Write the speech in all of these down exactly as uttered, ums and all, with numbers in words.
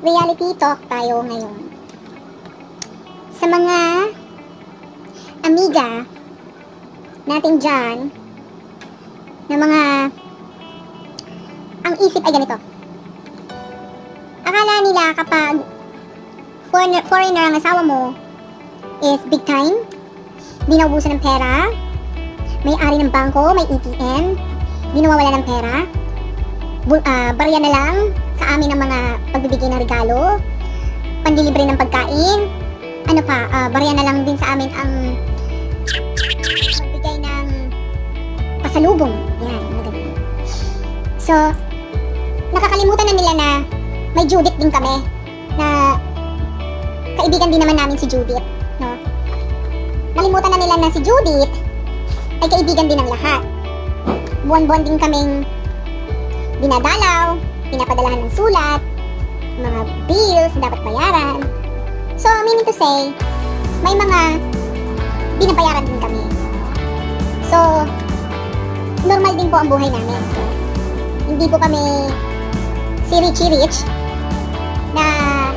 reality talk tayo ngayon. Sa mga amiga natin dyan, na mga, ang isip ay ganito. Akala nila kapag foreigner, foreigner ang asawa mo is big time, di naubusan ng pera, may-ari ng bangko, may A T M, di nawawala ng pera, Bu uh, barya na lang sa amin ng mga pagbibigay ng regalo, panlilibre ng pagkain, ano pa, uh, barya na lang din sa amin ang pagbigay ng pasalubong. Yan, mga ganun. So, nakakalimutan na nila na may Judith din kami, na kaibigan din naman namin si Judith, no? Nalimutan na nila na si Judith ay kaibigan din ng lahat. Buwan-buwan din kaming dinadalaw, pinapadalahan ng sulat, mga bills na dapat bayaran. So, meaning to say, may mga binabayaran din kami. So, normal din po ang buhay namin. So, hindi po kami si Richie Rich na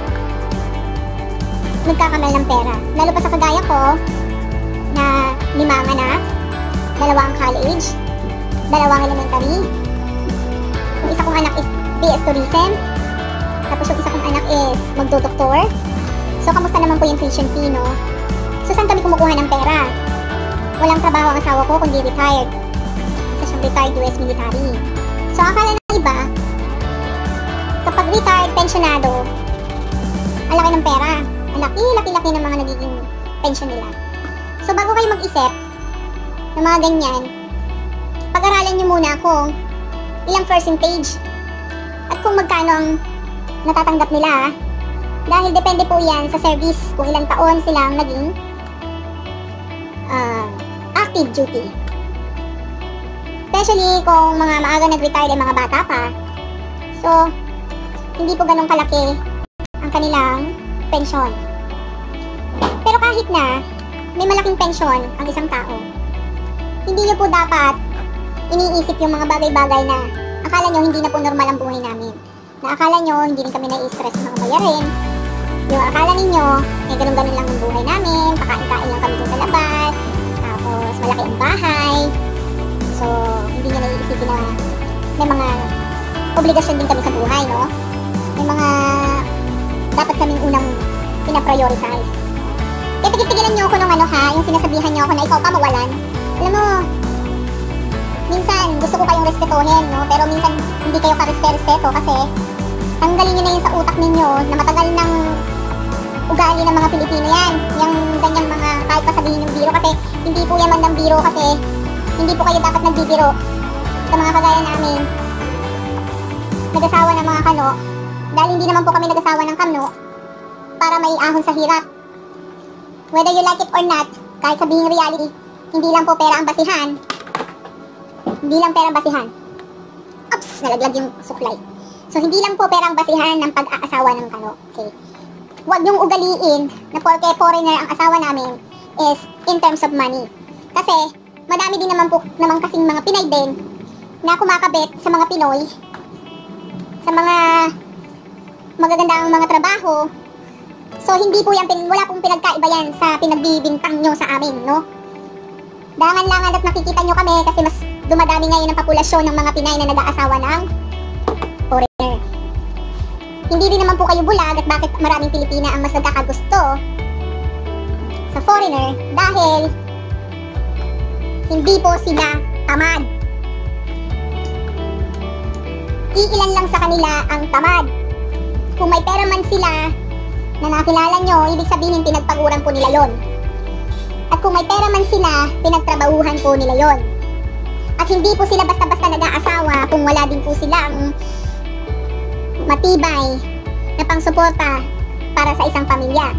nagkakamal ng pera. Lalo pa sa kagaya ko na limang anak, dalawang college, dalawang elementary. Yung isa kong anak is P S Tourism, tapos yung isa kong anak is magdodoktor. So, kamusta naman po yung tuition fee, no? So, saan kami kumukuha ng pera? Walang trabaho ang asawa ko kundi retired. Isa siyang retired U S military. So, akala ng iba, kapag retired, pensionado, ang laki ng pera. Ang laki, laki-laki ng mga nagiging pension nila. So, bago kayo mag-isip ng mga ganyan, pag-aralan nyo muna kung ilang percentage at kung magkano ang natatanggap nila, dahil depende po yan sa service kung ilang taon silang naging uh, active duty. Especially kung mga maaga nag-retire ay mga bata pa, so hindi po ganun kalaki ang kanilang pensyon. Pero kahit na may malaking pensyon ang isang tao, hindi nyo po dapat iniisip yung mga bagay-bagay na akala nyo hindi na po normal ang buhay namin. Na akala nyo hindi rin kami nai-stress sa mga bayarin. Yung akala ninyo, eh ganun-ganun lang ang buhay namin, pakain-kain lang kami dun sa labas, tapos malaki ang bahay. So, hindi nyo naiisipin na may mga obligasyon din kami sa buhay, no? May mga dapat kaming unang pinaprioritize. Kaya tigil-tigilan nyo ako nung ano ha, yung sinasabihan nyo ako na ikaw pa mawalan. Alam mo, minsan gusto ko kayong respetuhin, no? Pero minsan hindi kayo ka-respeto kasi tanggalin nyo na yun sa utak ninyo na matagal ng ugali ng mga Pilipino yan. Yung ganyang mga kahit pa sabihin yung biro kasi hindi po yan man ng biro kasi hindi po kayo dapat nagbibiro sa mga kagaya namin. Nag-asawa ng mga kano dahil hindi naman po kami nag-asawa ng kano para may ahon sa hirap. Whether you like it or not, kahit sabihin reality, hindi lang po pera ang basihan. Hindi lang pera ang basihan. Oops! Nalaglag yung suklay. So, hindi lang po pera ang basihan ng pag-aasawa ng kano. Okay. Huwag niyong ugaliin na porke foreigner ang asawa namin is in terms of money. Kasi, madami din naman po naman kasing mga Pinay din na kumakabit sa mga Pinoy sa mga magagandang mga trabaho. So, hindi po yan, wala pong pinagkaiba yan sa pinagbibintang nyo sa amin, no? Dangan-langan at nakikita nyo kami kasi mas dumadami ngayon ang populasyon ng mga Pinay na nag-aasawa ng foreigner. Hindi din naman po kayo bulag at bakit maraming Pilipina ang mas nagkakagusto sa foreigner dahil hindi po sila tamad. Iilan lang sa kanila ang tamad. Kung may pera man sila na nakilala nyo, ibig sabihin pinagpaguran po nila yon. At kung may pera man sila, pinagtrabahuhan po nila yon. At hindi po sila basta-basta nag-aasawa kung wala din po silang matibay na pangsuporta para sa isang pamilya.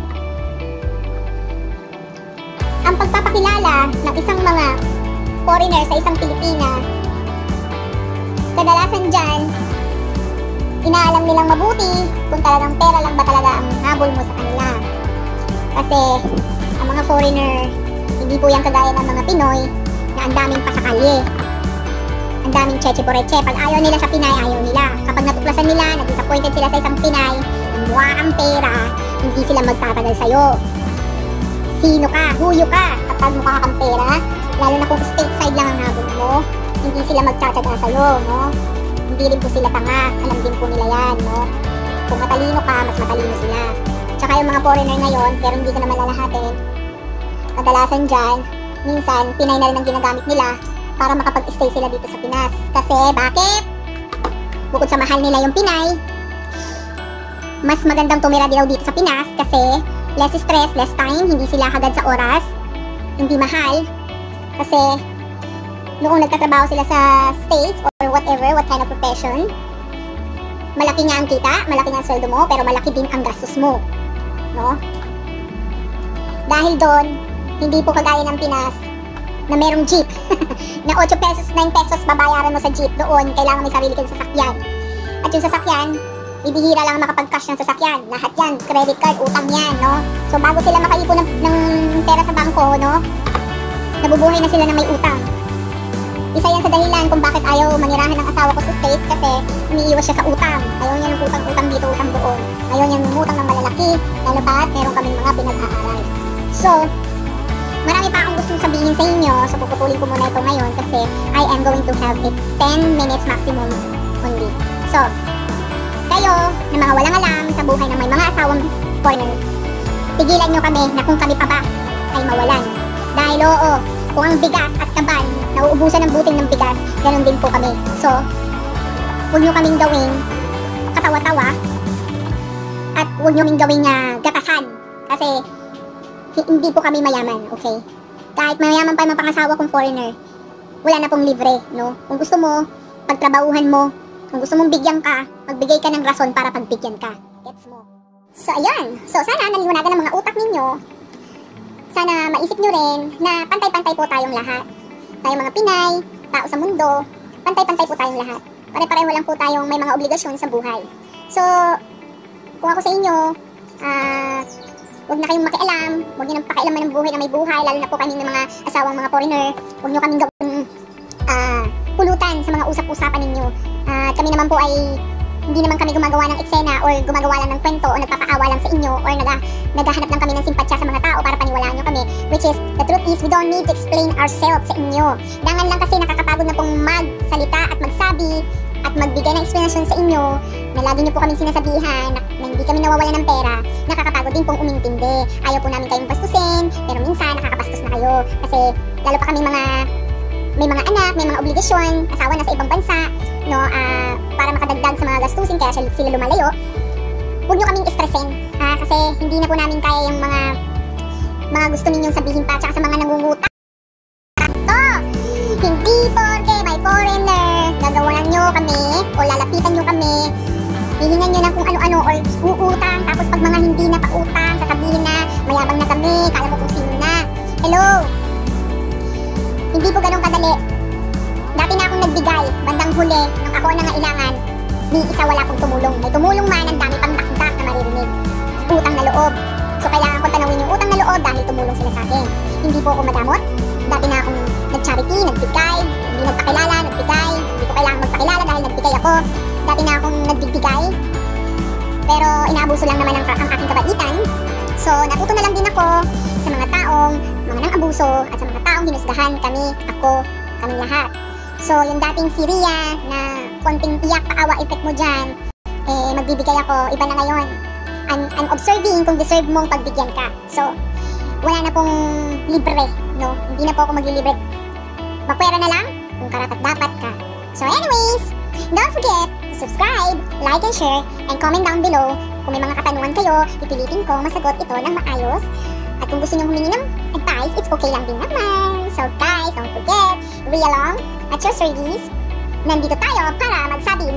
Ang pagpapakilala ng isang mga foreigner sa isang Pilipina, kadalasan dyan, inaalam nilang mabuti kung talagang pera lang ba talaga ang habol mo sa kanila. Kasi ang mga foreigner, hindi po yan kagaya ng mga Pinoy na ang daming pasakalye. Ang daming cheche poreche. Pag ayaw nila sa Pinay, ayaw nila. Kapag natuklasan nila, na-disappointed sila sa isang Pinay, kung mukha kang pera, hindi sila magtatagal sa'yo. Sino ka? Huyo ka kapag mukha kang pera, lalo na kung stateside lang ang habol mo, hindi sila magtatagal sa'yo, no? Hindi rin po sila tanga, alam din po nila yan, no? Kung matalino ka, mas matalino sila. Tsaka yung mga foreigner ngayon, pero hindi ko naman lalahatin, kadalasan dyan, minsan, Pinay na rin ang ginagamit nila para makapag-stay sila dito sa Pinas. Kasi, bakit? Bukod sa mahal nila yung Pinay, mas magandang tumira daw dito sa Pinas kasi less stress, less time, hindi sila hagad sa oras, hindi mahal. Kasi, noong nagtatrabaho sila sa States or whatever, what kind of profession, malaki nga ang kita, malaki nga ang sweldo mo, pero malaki din ang gastos mo. No? Dahil doon, hindi po kagaya ng Pinas na merong jeep na eight pesos, nine pesos babayaran mo sa jeep. Doon, kailangan may sarili kang sasakyan. At yung sasakyan, ibihira lang makapag-cash ng sasakyan. Lahat yan, credit card, utang yan, no? So, bago sila makaipon ng, ng pera sa bangko, no? Nabubuhay na sila na may utang. Isa yan sa dahilan kung bakit ayaw manirahan ng asawa ko sa States kasi umiiwas siya sa utang. Ayaw niya ng utang-utang dito, utang doon. Ayaw niya ng utang ng malalaki, lalo pa't meron kaming mga pinag-aaral. So, marami pa akong gustong sabihin sa inyo, so puputulin ko muna ito ngayon kasi I am going to have it ten minutes maximum only. So, kayo na mga walang alam sa buhay na may mga asawang foreigner, pigilan nyo kami na kung kami pa ba ay mawalan. Dahil oo, kung ang bigas at kaban, nauubusan ng buting ng bigas, ganun din po kami. So, huwag nyo kaming gawing katawa-tawa at huwag nyo kaming gawing uh, gatasan kasi hindi po kami mayaman, okay? Kahit mayaman pa yung mga pangasawa kong foreigner, wala na pong libre, no? Kung gusto mo, pagtrabahuhan mo, kung gusto mong bigyan ka, magbigay ka ng rason para pagbigyan ka. Gets mo? So, ayan. So, sana naliwanagan ng mga utak ninyo. Sana maisip nyo rin na pantay-pantay po tayong lahat. Tayong mga Pinay, tao sa mundo, pantay-pantay po tayong lahat. Pare-pareho lang po tayong may mga obligasyon sa buhay. So, kung ako sa inyo, ah... Uh, huwag na kayong makialam, huwag nyo nang pakialaman ng buhay na may buhay, lalo na po kami ng mga asawang mga foreigner. Huwag nyo kaming gawin uh, pulutan sa mga usap-usapan ninyo. Uh, kami naman po ay hindi naman kami gumagawa ng eksena or gumagawa lang ng kwento o nagpapaawa lang sa inyo or nag naghahanap lang kami ng simpatsya sa mga tao para paniwalaan nyo kami. Which is, the truth is, we don't need to explain ourselves sa inyo. Dangan lang kasi nakakapagod na pong magsalita at magsabi at magbigay ng explanation sa inyo na lagi nyo po kaming sinasabihan na, na hindi kami nawawala ng pera. Nakakapagod din pong umintindi. Ayaw po namin kayong bastusin, pero minsan nakakabastos na kayo kasi lalo pa kami mga may mga anak, may mga obligasyon, asawa na sa ibang bansa, no, uh, para makadagdag sa mga gastusin kaya sila lumalayo. Huwag nyo kaming stressin uh, kasi hindi na po namin kaya yung mga mga gusto ninyong sabihin pa tsaka sa mga nangungutang. To, hindi porke may foreigner gagawanan nyo kami o lalapitan nyo kami, hihingan nyo ng kung ano-ano or uutang, tapos pag mga hindi na pautang, sasabihin na mayabang na kami, kala mo kung sino na. Hello? Hindi po ganun kadali. Dati na akong nagbigay, bandang huli, nung ako ang nangailangan, di isa wala pong tumulong. May tumulong man, ang dami pang dakdak na maririnig. Utang na loob. So kailangan ko tanawin yung utang na loob dahil tumulong sila sa akin. Hindi po ako madamot. Dati na akong nag-charity, nagbigay, hindi nagpakilala, nagbigay, hindi ko kailangan magpakilala dahil nagbigay ako. Dati na akong nagbibigay, pero inaabuso lang naman ang, ang aking kabaitan. So, natuto na lang din ako sa mga taong mga nang-abuso at sa mga taong hinusgahan kami, ako, kami lahat. So, yung dating si Ria na konting iyak, paawa, effect mo dyan, eh, magbibigay ako, iba na ngayon. I'm, I'm observing kung deserve mong pagbigyan ka. So, wala na pong libre, no? Hindi na po ako maglilibre. Magpera na lang kung karapat-dapat ka. So, anyways, don't forget to subscribe, like and share, and comment down below kung may mga katanungan kayo, pipilitin ko masagot ito ng maayos. At kung gusto nyo humingi ng advice, it's okay lang din naman. So guys, don't forget, Ria Long at your service. Nandito tayo para magsabi